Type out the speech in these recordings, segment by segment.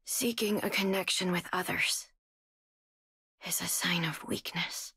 Seeking a connection with others is a sign of weakness.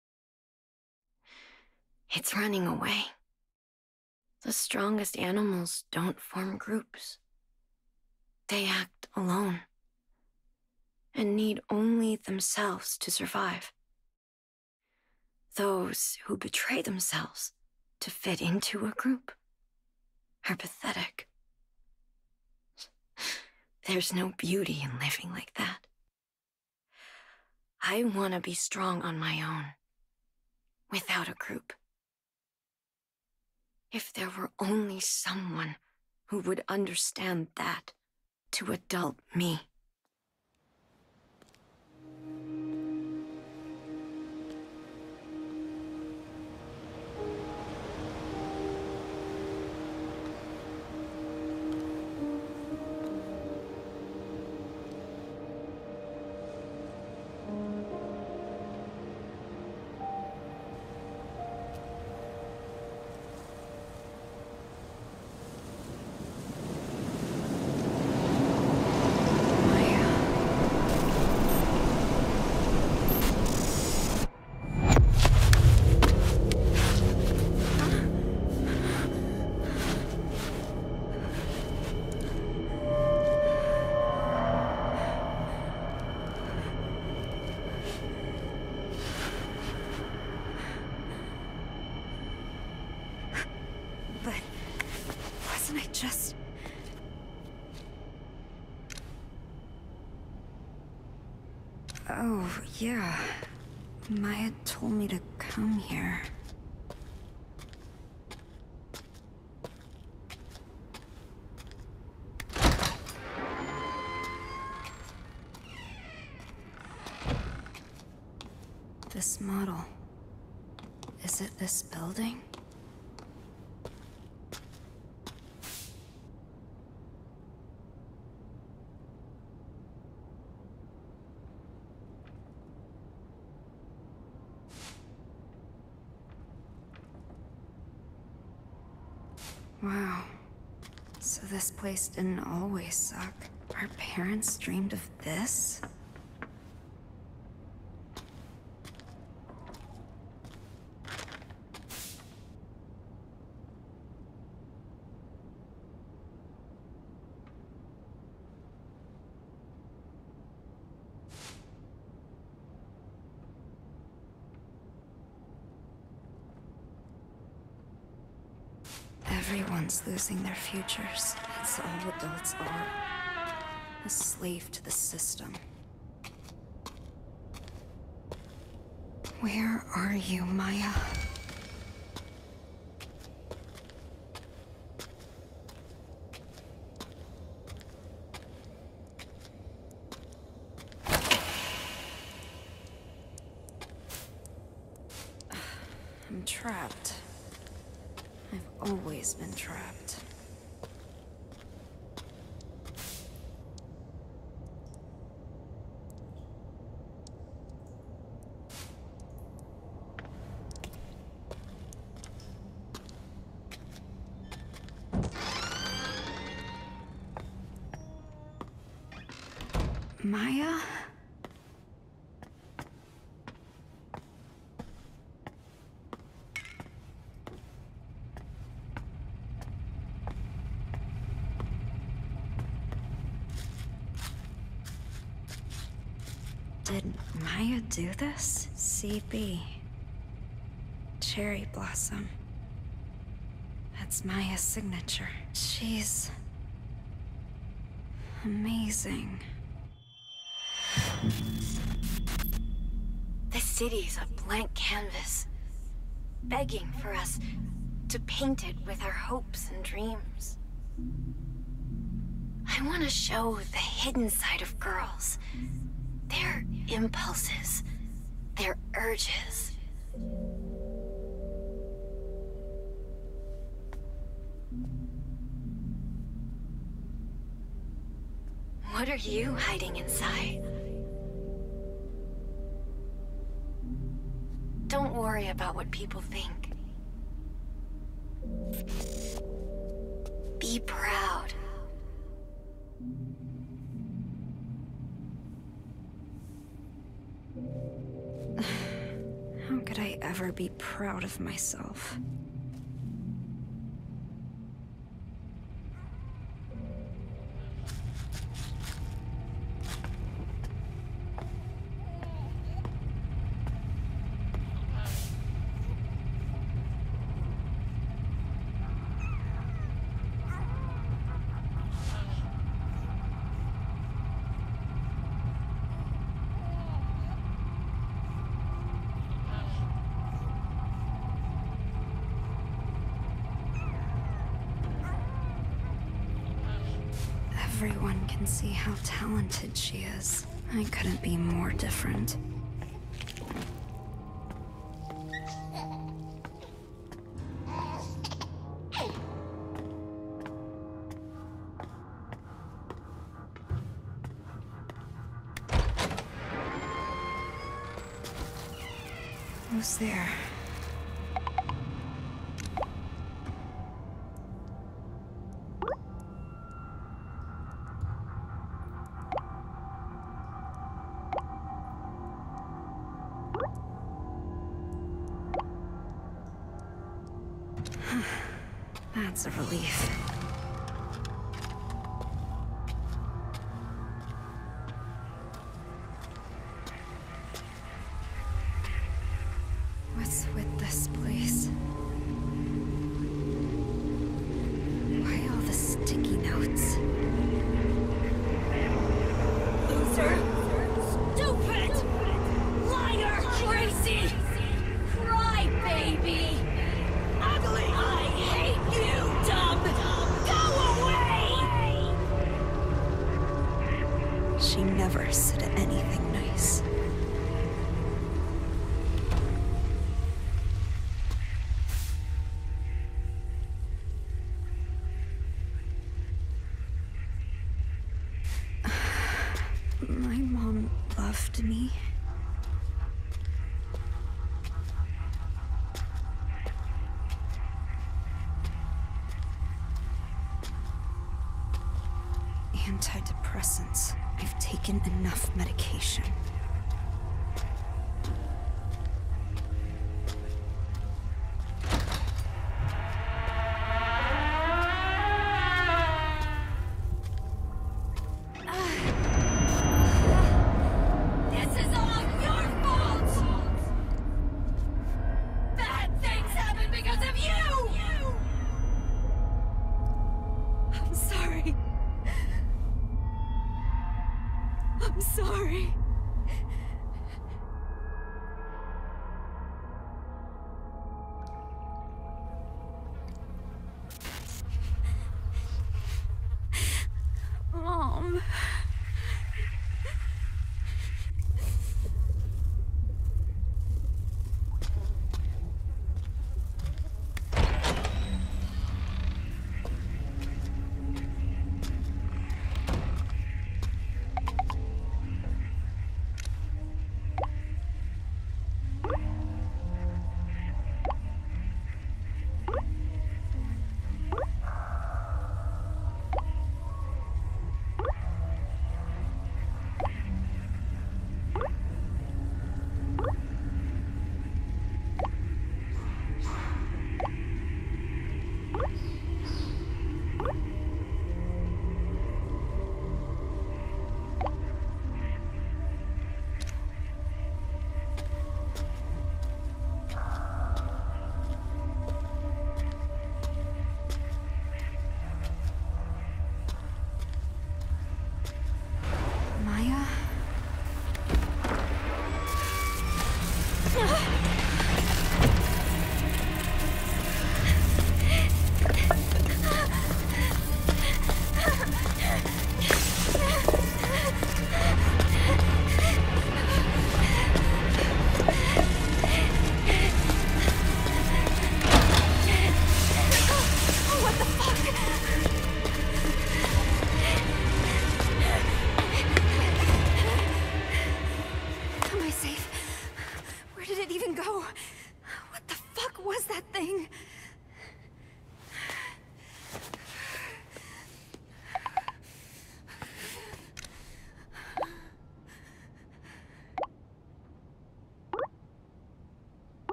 It's running away. The strongest animals don't form groups. They act alone and need only themselves to survive. Those who betray themselves to fit into a group are pathetic. There's no beauty in living like that. I want to be strong on my own, without a group. If there were only someone who would understand that to adult me. Oh, yeah. Maya told me to come here. This model. Is it this building? Wow. So this place didn't always suck. Our parents dreamed of this? Everyone's losing their futures. That's all adults are. A slave to the system. Where are you, Maya? I'm trapped. I've always been trapped. Maya? Did Maya do this? CB. Cherry Blossom. That's Maya's signature. She's... amazing. The city's a blank canvas, begging for us to paint it with our hopes and dreams. I want to show the hidden side of girls. Their impulses, their urges. What are you hiding inside? Don't worry about what people think. Be proud. never be proud of myself. Everyone can see how talented she is. I couldn't be more different. Who's there? That's a relief. What's with this place? Why all the sticky notes? Loser! Stupid! Liar! Crazy! Cry, baby! Ugly! I hate you, dumb! Go away! She never said anything nice. My mom loved me. Antidepressants. I've taken enough medication. This is all your fault! Bad things happen because of you! I'm sorry. I'm sorry. Mom.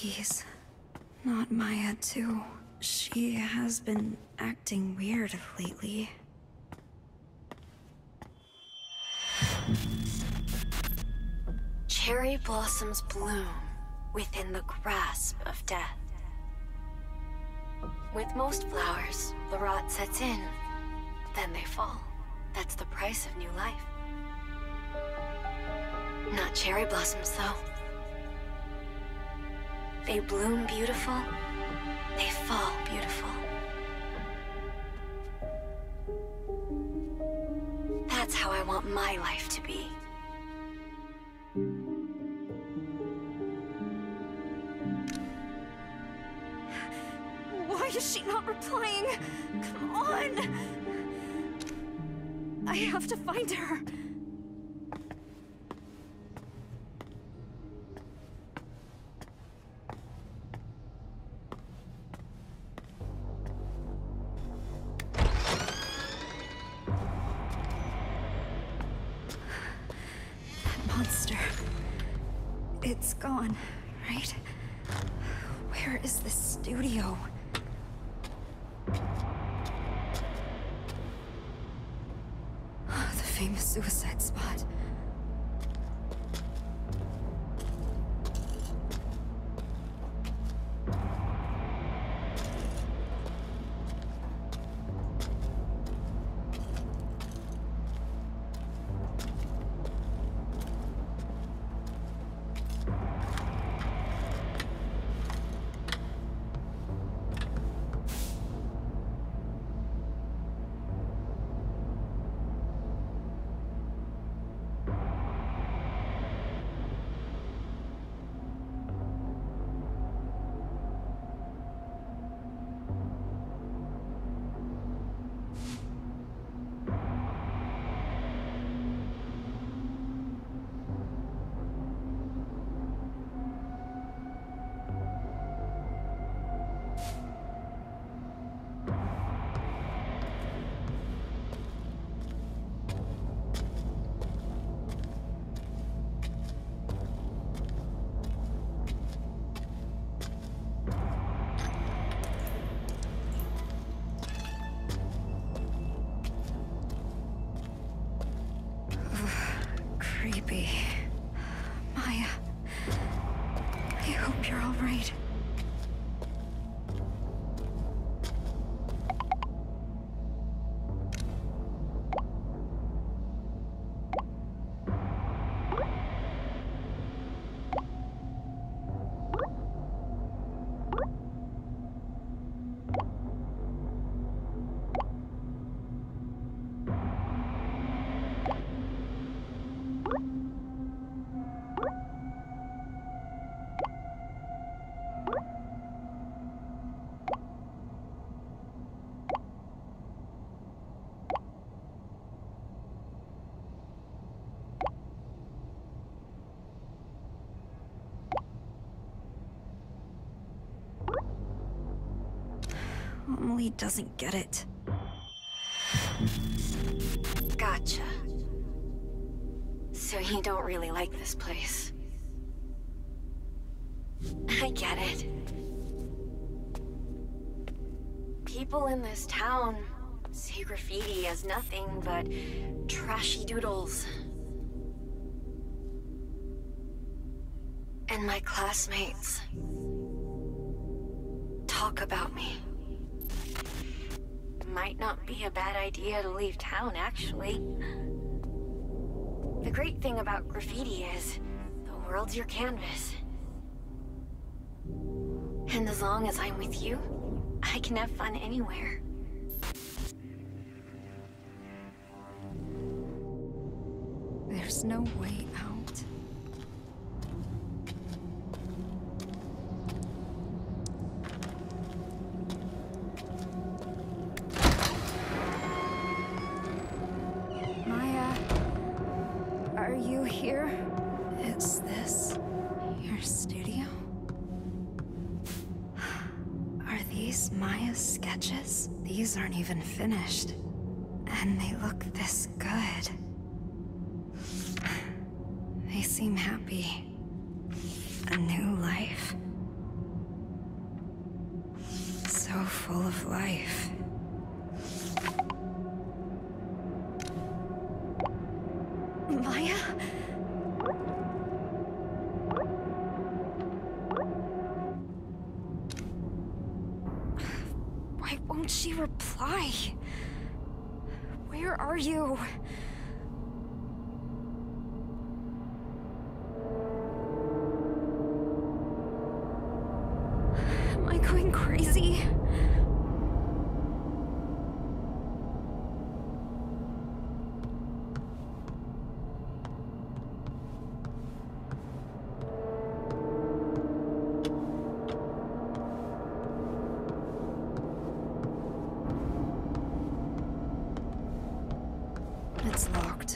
Please. Not Maya, too. She has been acting weird lately. Cherry blossoms bloom within the grasp of death. With most flowers, the rot sets in, then they fall. That's the price of new life. Not cherry blossoms, though. They bloom beautiful, they fall beautiful. That's how I want my life to be. Why is she not replying? Come on! I have to find her. That monster. It's gone, right? Where is this studio? The famous suicide spot. Creepy. Maya, I hope you're all right. Emily doesn't get it. Gotcha. So you don't really like this place. I get it. People in this town see graffiti as nothing but trashy doodles. And my classmates talk about me. Might not be a bad idea to leave town, actually. The great thing about graffiti is the world's your canvas. And as long as I'm with you, I can have fun anywhere. There's no way out. Maya, are you here? Is this your studio? Are these Maya's sketches? These aren't even finished. And they look this good. They seem happy. A new life. life. Maya? Why won't she reply? Where are you? Am I going crazy? It's locked.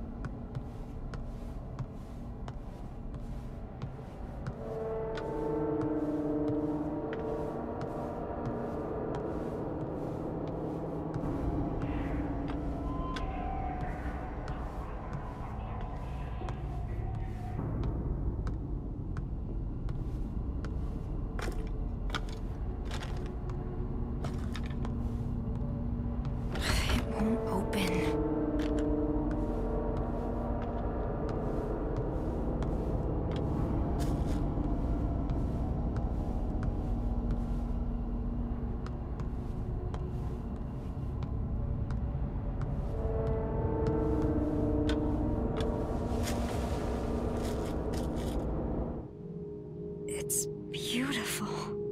It won't open. It's beautiful.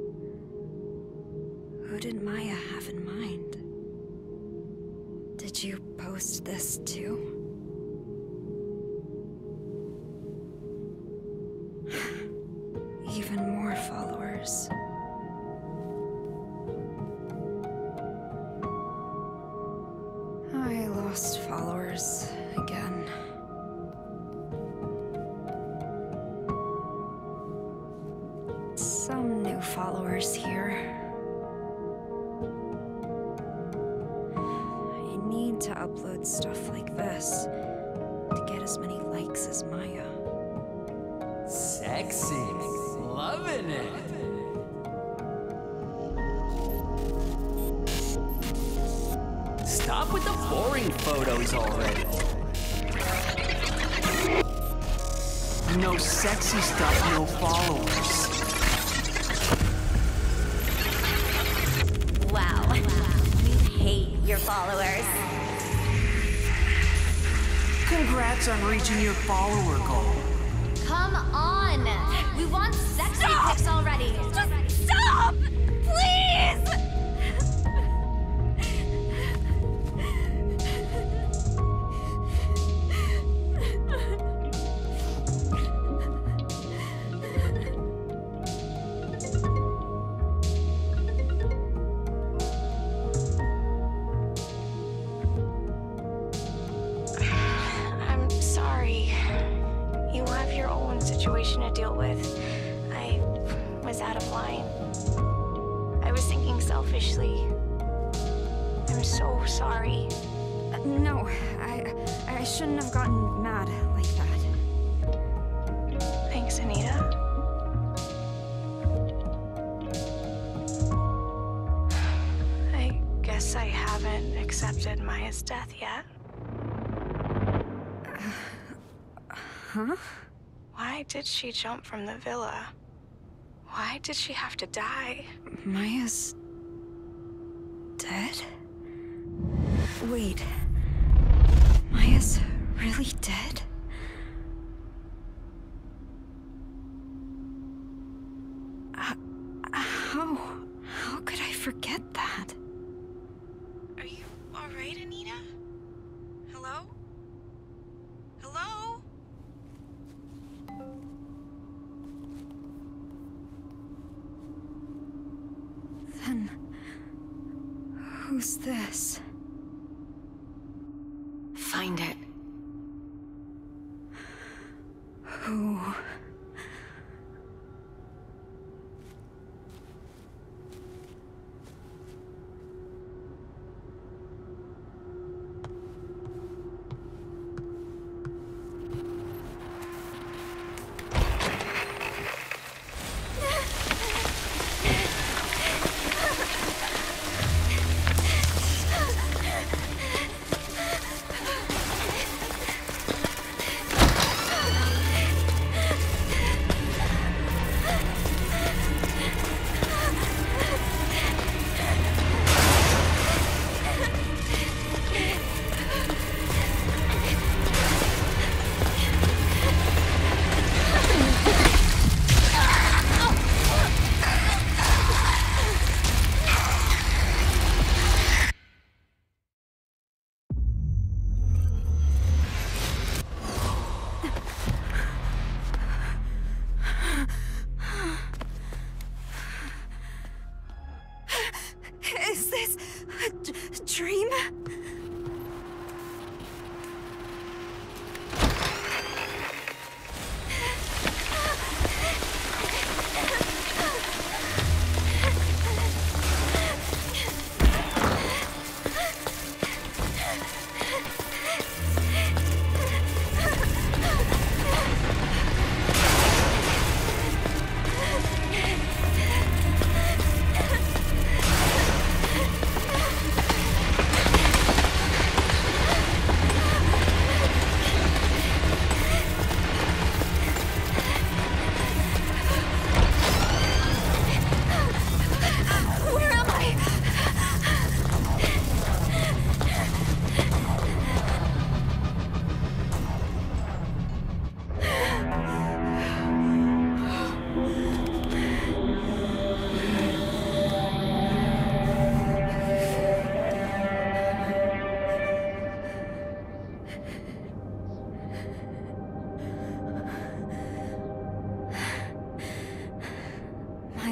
Who did Maya have in mind? Did you post this too? Even more followers. I lost followers again. Some new followers here. I need to upload stuff like this to get as many likes as Maya. Sexy. Loving it. Stop with the boring photos already. No sexy stuff, no followers. Wow. We hate your followers. Congrats on reaching your follower goal. Come on! We want sexy pics already! Just stop! Please! I'm sorry. You have your own situation to deal with. I was out of line. I was thinking selfishly. I'm so sorry. No, I shouldn't have gotten mad like that. Thanks, Anita. I guess I haven't accepted Maya's death yet. Huh? Why did she jump from the villa? Why did she have to die? Maya's dead? Wait. Maya's really dead? How could I forget that? Are you all right, Anita? Hello? Hello? Then who's this? Find it. Who?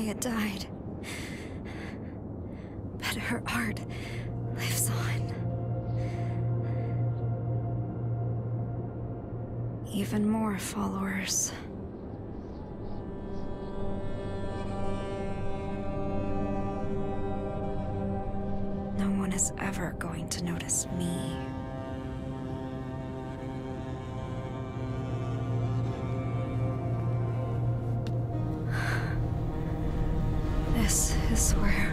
Gaia died. But her art lives on. Even more followers. No one is ever going to notice me. This is where